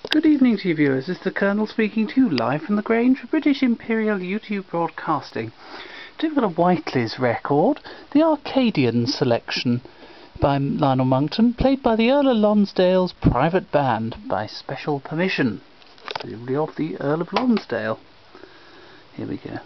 Good evening to you viewers, this is the Colonel speaking to you live from the Grange for British Imperial YouTube Broadcasting. Today we've got a Whiteley's record, the Arcadians selection by Lionel Monckton, played by the Earl of Lonsdale's Private Band by special permission. Presumably of the Earl of Lonsdale. Here we go.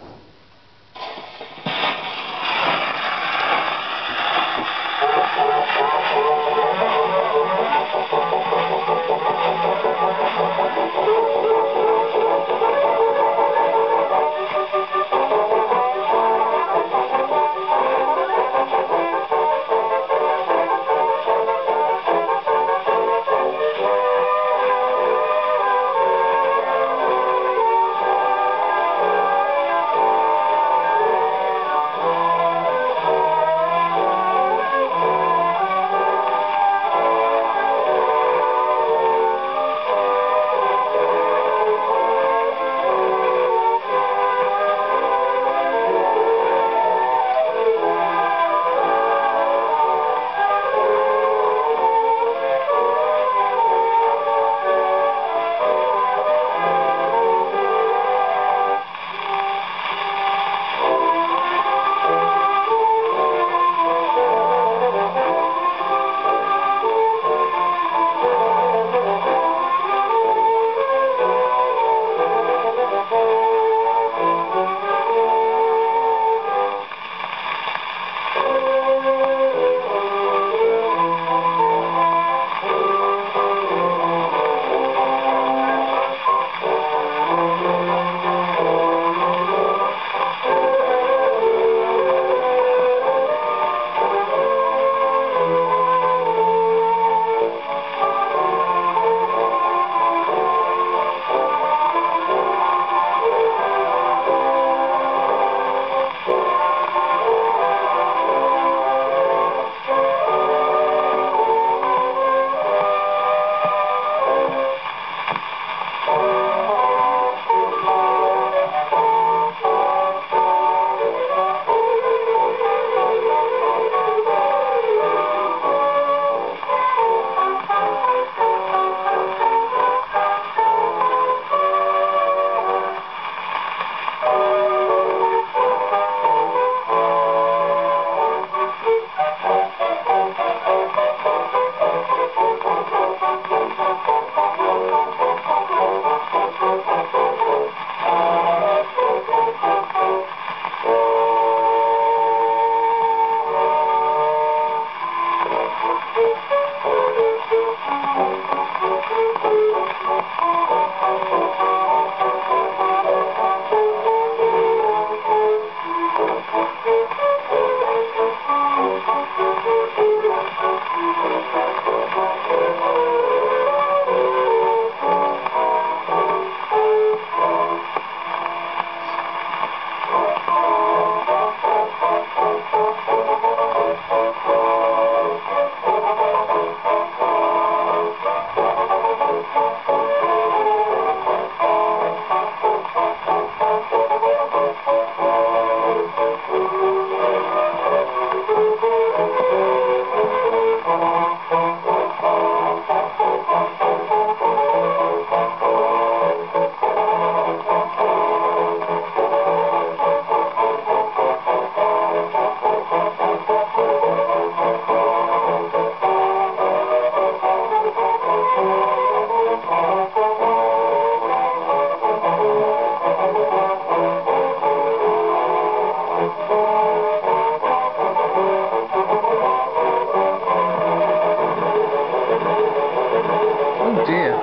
Oh dear.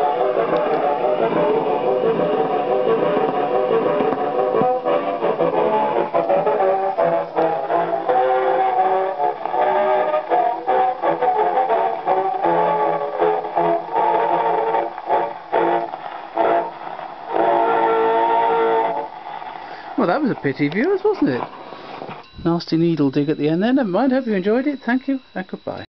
Well, that was a pity, viewers, wasn't it? Nasty needle dig at the end there. Never mind, hope you enjoyed it. Thank you and goodbye.